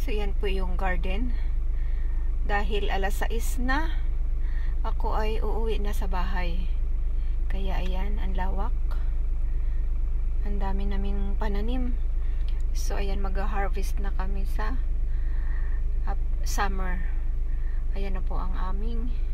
So yan po yung garden. Dahil alas 6 na, ako ay uuwi na sa bahay. Kaya ayan, ang lawak. Ang dami naming pananim. So ayan, mag-harvest na kami sa summer. Ayan na po ang aming